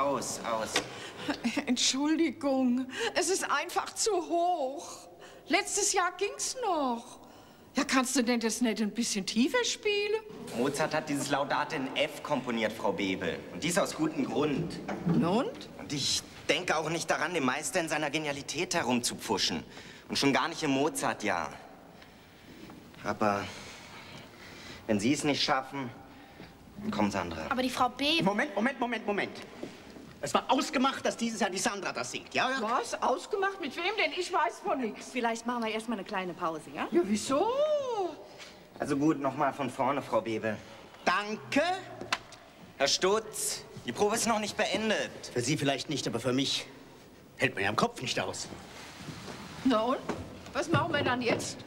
aus. Entschuldigung, es ist einfach zu hoch. Letztes Jahr ging's noch. Ja, kannst du denn das nicht ein bisschen tiefer spielen? Mozart hat dieses Laudate in F komponiert, Frau Bebel. Und dies aus gutem Grund. Und? Und ich denke auch nicht daran, dem Meister in seiner Genialität herumzupfuschen. Und schon gar nicht im Mozart-Jahr. Aber wenn Sie es nicht schaffen, kommen Sandra. Aber die Frau B... Moment. Es war ausgemacht, dass dieses Jahr die Sandra das singt, ja? Was? Ausgemacht? Mit wem denn? Ich weiß von nichts. Vielleicht machen wir erstmal eine kleine Pause, ja? Ja, wieso? Also gut, nochmal von vorne, Frau Bebel. Danke. Herr Stutz, die Probe ist noch nicht beendet. Für Sie vielleicht nicht, aber für mich hält man ja im Kopf nicht aus. Na und? Was machen wir dann jetzt?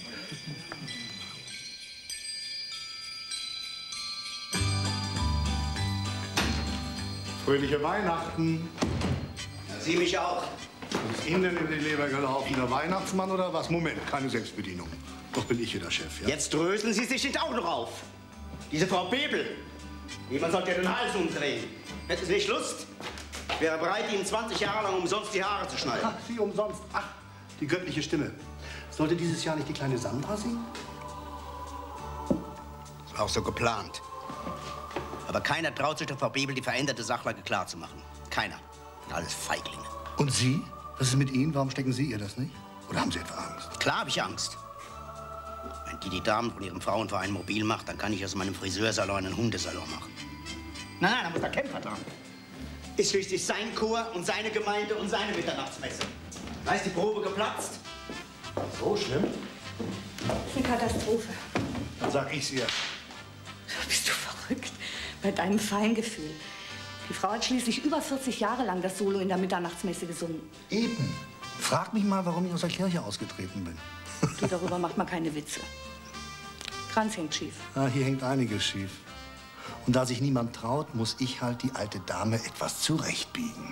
Fröhliche Weihnachten. Ja, Sie mich auch. Ist Ihnen denn über die Leber gelaufen, der Weihnachtsmann oder was? Moment, keine Selbstbedienung. Doch bin ich hier der Chef, ja? Jetzt dröseln Sie sich nicht auch noch auf. Diese Frau Bebel. Jemand sollte ja den Hals umdrehen. Hätten Sie nicht Lust? Ich wäre bereit, Ihnen 20 Jahre lang umsonst die Haare zu schneiden. Ach, Sie umsonst. Ach, die göttliche Stimme. Sollte dieses Jahr nicht die kleine Sandra singen? Das war auch so geplant. Aber keiner traut sich der Frau Bebel, die veränderte Sachlage klarzumachen. Keiner. Alles Feiglinge. Und Sie? Was ist mit Ihnen? Warum stecken Sie ihr das nicht? Oder haben Sie etwa Angst? Klar habe ich Angst. Wenn die Damen von ihrem Frauenverein mobil macht, dann kann ich aus meinem Friseursalon einen Hundesalon machen. Nein, da muss der Kämpfer dran. Ist schließlich sein Chor und seine Gemeinde und seine Mitternachtsmesse. Da ist die Probe geplatzt. So schlimm? Das ist eine Katastrophe. Dann sag ich's ihr. Bist du verrückt? Bei deinem Feingefühl. Die Frau hat schließlich über 40 Jahre lang das Solo in der Mitternachtsmesse gesungen. Eben. Frag mich mal, warum ich aus der Kirche ausgetreten bin. Du, darüber macht man keine Witze. Kranz hängt schief. Ja, hier hängt einiges schief. Und da sich niemand traut, muss ich halt die alte Dame etwas zurechtbiegen.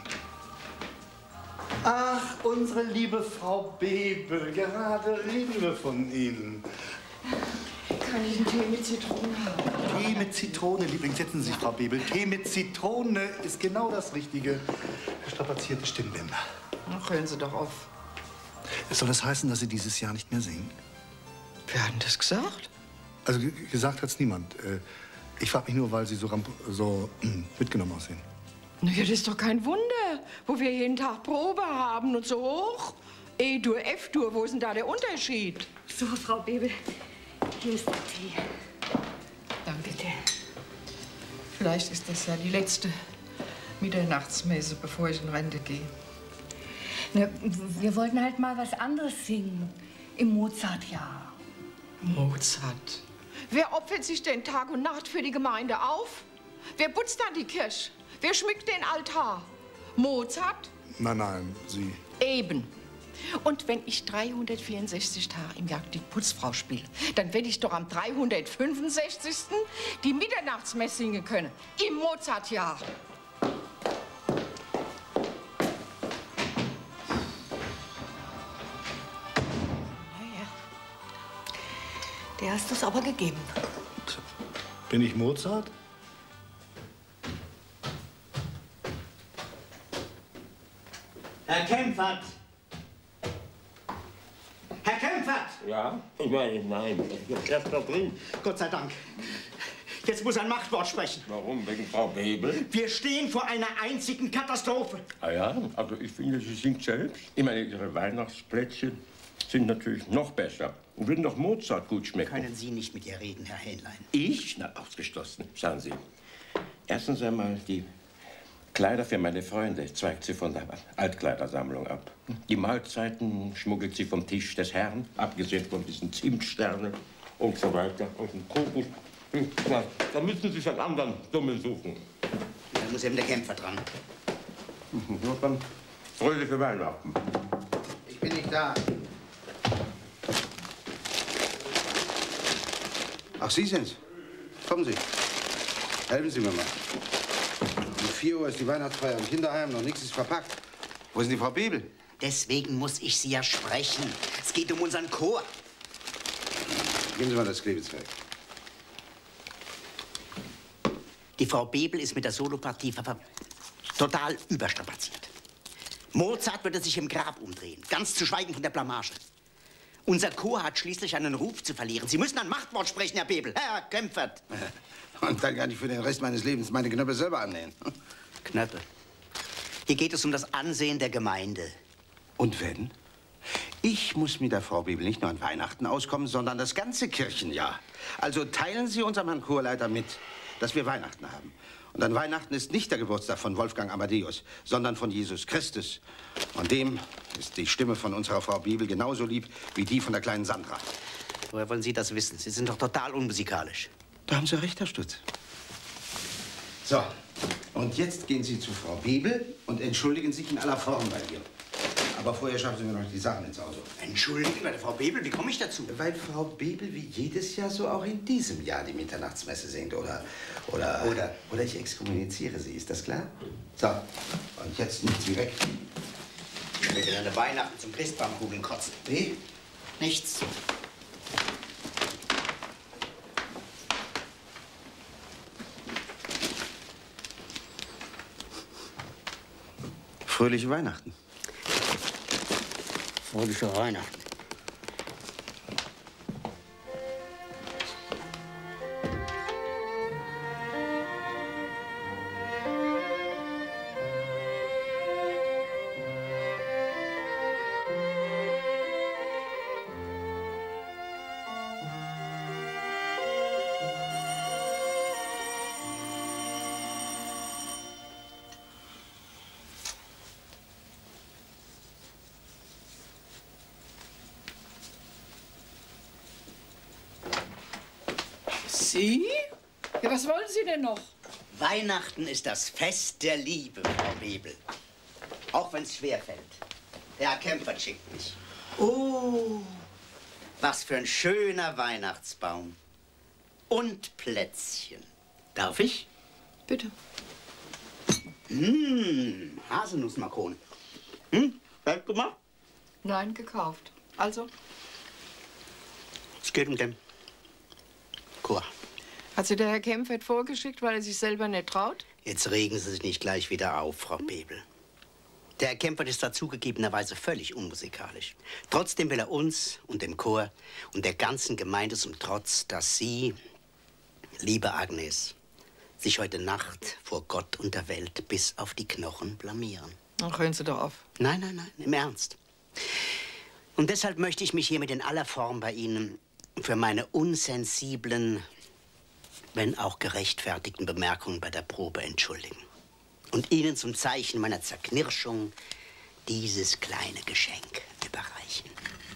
Ach, unsere liebe Frau Bebel, gerade reden wir von Ihnen. Kann ich einen Tee mit Zitrone haben? Tee mit Zitrone, Liebling. Setzen Sie sich, Frau Bebel. Tee mit Zitrone ist genau das Richtige. Strapazierte Stimmbänder. Ach, hören Sie doch auf. Soll das heißen, dass Sie dieses Jahr nicht mehr singen? Wer hat denn das gesagt? Also gesagt hat's niemand. Ich frage mich nur, weil Sie so mitgenommen aussehen. Na ja, das ist doch kein Wunder, wo wir jeden Tag Probe haben und so hoch. E-Dur, F-Dur, wo ist denn da der Unterschied? So, Frau Bebel, hier ist der Tee. Danke dir. Vielleicht ist das ja die letzte Mitternachtsmesse, bevor ich in Rente gehe. Na, wir wollten halt mal was anderes singen. Im Mozart-Jahr. Mozart. Wer opfert sich denn Tag und Nacht für die Gemeinde auf? Wer putzt dann die Kirche? Wer schmückt den Altar? Mozart? Nein, Sie. Eben. Und wenn ich 364 Tage im Jahr die Putzfrau spiele, dann werde ich doch am 365. die Mitternachtsmesse singen können. Im Mozartjahr. Naja, der hast du es aber gegeben. Bin ich Mozart? Herr Kempfert! Herr Kempfert! Ja? Nein. Ich hab erst noch drin. Gott sei Dank. Jetzt muss ein Machtwort sprechen. Warum? Wegen Frau Bebel? Wir stehen vor einer einzigen Katastrophe. Ah ja? Also ich finde, sie singt selbst. Ich meine, ihre Weihnachtsplätzchen sind natürlich noch besser. Und würden doch Mozart gut schmecken. Können Sie nicht mit ihr reden, Herr Hähnlein? Ich? Na, ausgeschlossen. Schauen Sie. Erstens einmal die Kleider für meine Freunde zweigt sie von der Altkleidersammlung ab. Die Mahlzeiten schmuggelt sie vom Tisch des Herrn, abgesehen von diesen Zimtsternen und so weiter. Und den Kokos. Ja, da müssen Sie sich einen anderen Dummen suchen. Da muss eben der Kämpfer dran. Nur dann fröhliche Weihnachten. Ich bin nicht da. Ach, Sie sind's. Kommen Sie. Helfen Sie mir mal. Um 4 Uhr ist die Weihnachtsfeier im Kinderheim, noch nichts ist verpackt. Wo ist denn die Frau Bebel? Deswegen muss ich Sie ja sprechen. Es geht um unseren Chor. Geben Sie mal das Klebezweig. Die Frau Bebel ist mit der Solopartie Total überstrapaziert. Mozart würde sich im Grab umdrehen, ganz zu schweigen von der Blamage. Unser Chor hat schließlich einen Ruf zu verlieren. Sie müssen ein Machtwort sprechen, Herr Bebel. Herr Kempfert. Und dann kann ich für den Rest meines Lebens meine Knöpfe selber annähen. Knöpfe. Hier geht es um das Ansehen der Gemeinde. Und wenn? Ich muss mit der Frau Bebel nicht nur an Weihnachten auskommen, sondern das ganze Kirchenjahr. Also teilen Sie unserem Herrn Chorleiter mit, dass wir Weihnachten haben. Und an Weihnachten ist nicht der Geburtstag von Wolfgang Amadeus, sondern von Jesus Christus. Und dem ist die Stimme von unserer Frau Bebel genauso lieb wie die von der kleinen Sandra. Woher wollen Sie das wissen? Sie sind doch total unmusikalisch. Da haben Sie recht, Herr Stutz. So, und jetzt gehen Sie zu Frau Bebel und entschuldigen sich in aller Form bei ihr. Aber vorher schaffen Sie mir noch die Sachen ins Auto. Entschuldigen, bei der Frau Bebel, wie komme ich dazu? Weil Frau Bebel wie jedes Jahr so auch in diesem Jahr die Mitternachtsmesse singt. Oder ich exkommuniziere sie, ist das klar? So, und jetzt nichts wie weg. Ich will an der Weihnachten zum Christbaumkugeln kotzen. Wie? Nichts. Fröhliche Weihnachten. Fröhliche Weihnachten. Sie? Ja, was wollen Sie denn noch? Weihnachten ist das Fest der Liebe, Frau Bebel. Auch wenn es schwerfällt. Der Herr Kempfert schickt mich. Oh, was für ein schöner Weihnachtsbaum. Und Plätzchen. Darf ich? Bitte. Haselnussmakronen. Selbst gemacht? Nein, gekauft. Also? Es geht um den Chor. Hat Sie der Herr Kempfert vorgeschickt, weil er sich selber nicht traut? Jetzt regen Sie sich nicht gleich wieder auf, Frau Bebel. Der Herr Kempfert ist dazugegebenerweise völlig unmusikalisch. Trotzdem will er uns und dem Chor und der ganzen Gemeinde zum Trotz, dass Sie, liebe Agnes, sich heute Nacht vor Gott und der Welt bis auf die Knochen blamieren. Ach, hören Sie doch auf. Nein, nein, nein, im Ernst. Und deshalb möchte ich mich hiermit in aller Form bei Ihnen für meine unsensiblen, wenn auch gerechtfertigten Bemerkungen bei der Probe entschuldigen. Und Ihnen zum Zeichen meiner Zerknirschung dieses kleine Geschenk überreichen.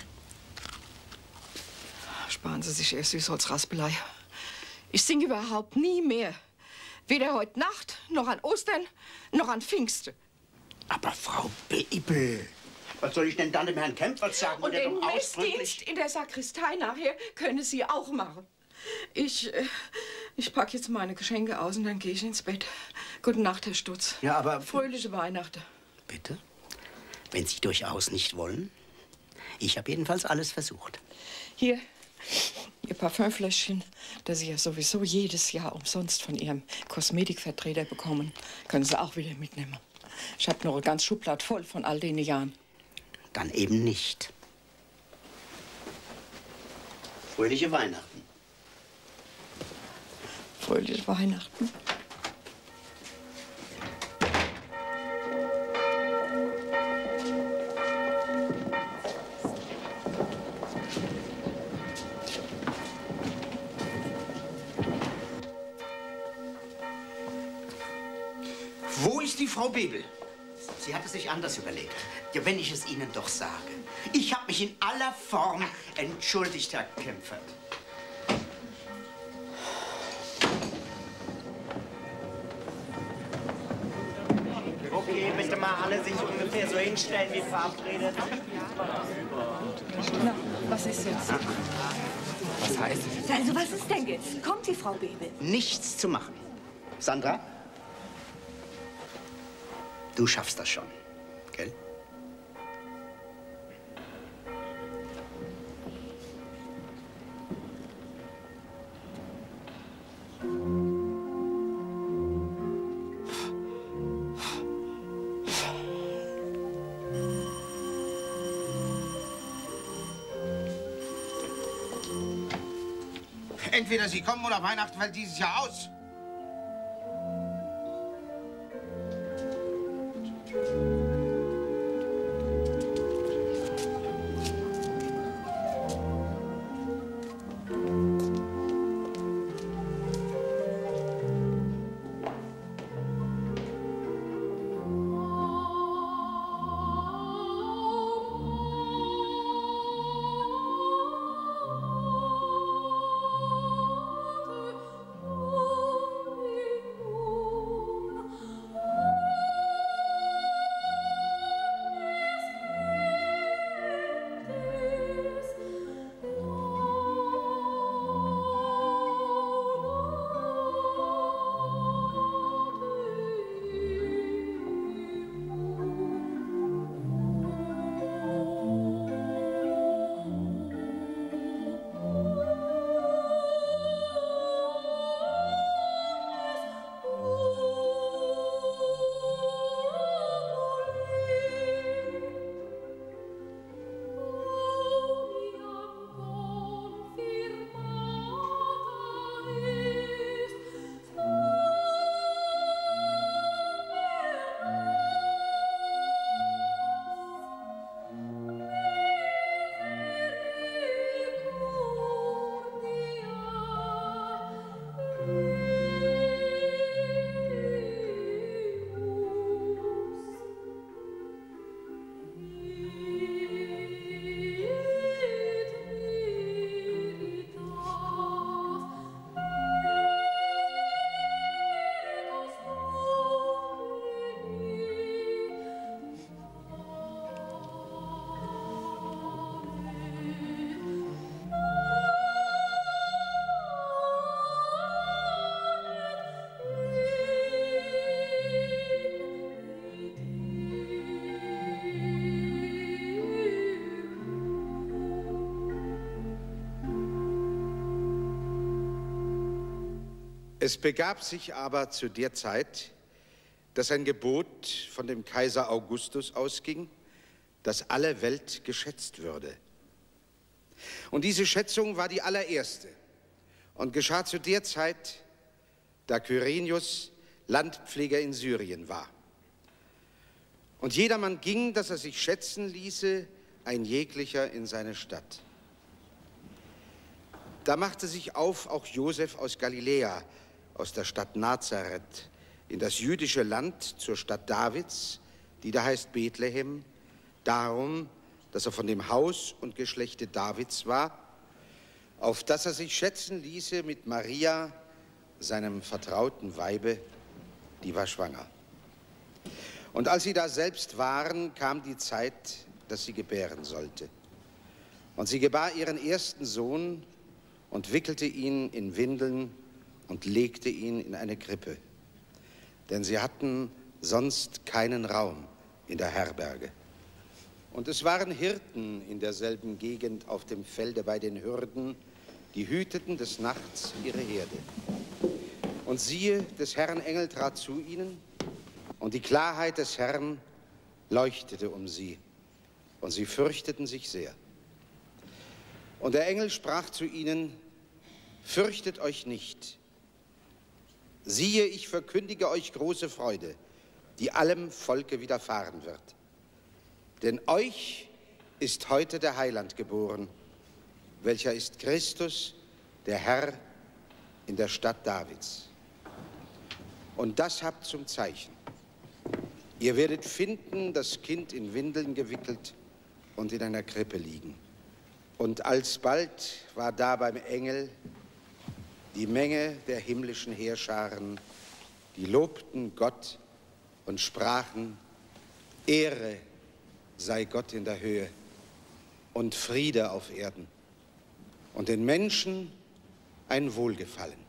Sparen Sie sich erst Süßholzraspelei. Ich singe überhaupt nie mehr. Weder heute Nacht, noch an Ostern, noch an Pfingsten. Aber Frau Bebel, was soll ich denn dann dem Herrn Kempfert sagen? Und den doch Messdienst in der Sakristei nachher können Sie auch machen. Ich packe jetzt meine Geschenke aus und dann gehe ich ins Bett. Gute Nacht, Herr Stutz. Ja, aber... Fröhliche Weihnachten. Bitte? Wenn Sie durchaus nicht wollen. Ich habe jedenfalls alles versucht. Hier, Ihr Parfümfläschchen, das Sie ja sowieso jedes Jahr umsonst von Ihrem Kosmetikvertreter bekommen, können Sie auch wieder mitnehmen. Ich habe noch ein ganz Schublad voll von all den Jahren. Dann eben nicht. Fröhliche Weihnachten. Fröhliche Weihnachten. Wo ist die Frau Bebel? Sie hat es sich anders überlegt. Ja, wenn ich es Ihnen doch sage. Ich habe mich in aller Form entschuldigt, Herr Kempfert. Okay, bitte mal alle sich ungefähr so hinstellen wie verabredet. Na, was ist jetzt? Was heißt es? Also, was ist denn jetzt? Kommt die Frau Bebel? Nichts zu machen. Sandra? Du schaffst das schon, gell? Entweder Sie kommen oder Weihnachten fällt dieses Jahr aus. Es begab sich aber zu der Zeit, dass ein Gebot von dem Kaiser Augustus ausging, dass alle Welt geschätzt würde. Und diese Schätzung war die allererste und geschah zu der Zeit, da Kyrenius Landpfleger in Syrien war. Und jedermann ging, dass er sich schätzen ließe, ein jeglicher in seine Stadt. Da machte sich auf auch Josef aus Galiläa, aus der Stadt Nazareth, in das jüdische Land zur Stadt Davids, die da heißt Bethlehem, darum, dass er von dem Haus und Geschlechte Davids war, auf das er sich schätzen ließe mit Maria, seinem vertrauten Weibe, die war schwanger. Und als sie da selbst waren, kam die Zeit, dass sie gebären sollte. Und sie gebar ihren ersten Sohn und wickelte ihn in Windeln und legte ihn in eine Krippe. Denn sie hatten sonst keinen Raum in der Herberge. Und es waren Hirten in derselben Gegend auf dem Felde bei den Hürden, die hüteten des Nachts ihre Herde. Und siehe, des Herrn Engel trat zu ihnen, und die Klarheit des Herrn leuchtete um sie, und sie fürchteten sich sehr. Und der Engel sprach zu ihnen: Fürchtet euch nicht. Siehe, ich verkündige euch große Freude, die allem Volke widerfahren wird. Denn euch ist heute der Heiland geboren, welcher ist Christus, der Herr, in der Stadt Davids. Und das habt zum Zeichen. Ihr werdet finden, das Kind in Windeln gewickelt und in einer Krippe liegen. Und alsbald war da beim Engel die Menge der himmlischen Heerscharen, die lobten Gott und sprachen: Ehre sei Gott in der Höhe und Friede auf Erden und den Menschen ein Wohlgefallen.